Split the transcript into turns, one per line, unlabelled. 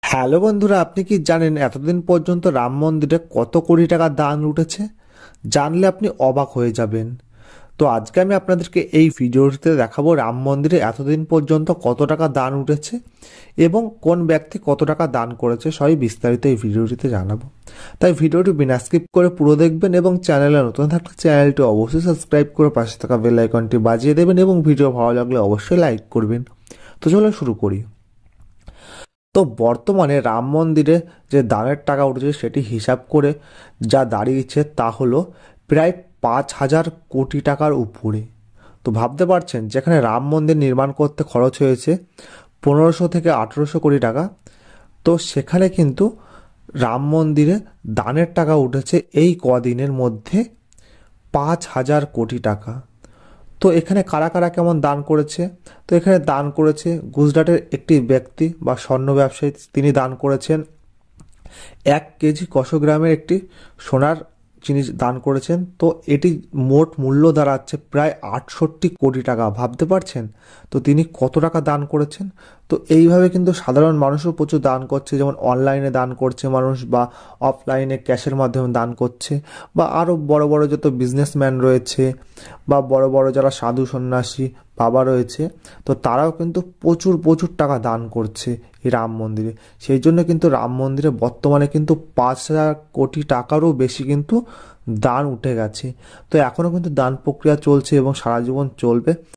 Hello বন্ধুরা, আপনি কি জানেন এতদিন পর্যন্ত রাম মন্দিরে কত কোটি টাকা দান উঠেছে? জানলে আপনি অবাক হয়ে যাবেন। তো আজকে আমি আপনাদেরকে এই ভিডিওটিতে দেখাবো রাম মন্দিরে এতদিন পর্যন্ত কত টাকা দান উঠেছে এবং কোন ব্যক্তি কত টাকা দান করেছে, সবই বিস্তারিত এই ভিডিওটিতে জানাবো। তাই ভিডিওটি বিনা স্কিপ করে পুরো দেখবেন এবং চ্যানেলে নতুন থাকলে চ্যানেলটি অবশ্যই সাবস্ক্রাইব করে পাশে থাকা বেল আইকনটি বাজিয়ে দেবেন এবং ভিডিও ভালো লাগলে অবশ্যই লাইক করবেন। তো চলো শুরু করি। তো বর্তমানে রাম মন্দিরে যে দানের টাকা উঠেছে সেটি হিসাব করে যা দাঁড়িয়েছে তা হলো প্রায় 5,000 কোটি টাকার উপরে। তো ভাবতে পারছেন, যেখানে রাম মন্দির নির্মাণ করতে খরচ হয়েছে 1500 থেকে 1800 কোটি টাকা, তো সেখানে কিন্তু রাম মন্দিরে দানের টাকা উঠেছে এই কদিনের মধ্যে 5,000 কোটি টাকা। তো এখানে কারা কারা কেমন দান করেছে? তো এখানে দান করেছে গুজরাটের একটি ব্যক্তি বা স্বর্ণ ব্যবসায়ী, তিনি দান করেছেন 1 কেজি কসগ্রামের একটি সোনার জিনিস দান করেছেন। তো এটি মোট মূল্য দাঁড়াচ্ছে প্রায় 68 কোটি টাকা। ভাবতে পারছেন তো তিনি কত টাকা দান করেছেন? তো এইভাবে কিন্তু সাধারণ মানুষও প্রচুর দান করছে, যেমন অনলাইনে দান করছে মানুষ, বা অফলাইনে ক্যাশের মাধ্যমে দান করছে, বা আরও বড় বড় যত বিজনেসম্যান রয়েছে বা বড় বড় যারা সাধু সন্ন্যাসী বাবা রয়েছে, তো তারাও কিন্তু প্রচুর প্রচুর টাকা দান করছে এই রাম মন্দিরে। সেই জন্য কিন্তু রাম মন্দিরে বর্তমানে কিন্তু 5,000 কোটি টাকারও বেশি কিন্তু দান উঠে গেছে। তো এখনও কিন্তু দান প্রক্রিয়া চলছে এবং সারা জীবন চলবে।